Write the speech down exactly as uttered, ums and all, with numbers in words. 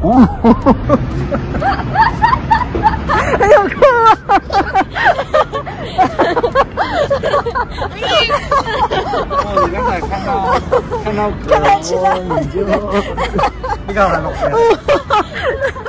很有空啊！ 哦，你刚才看到看到看到其他你就你干嘛弄？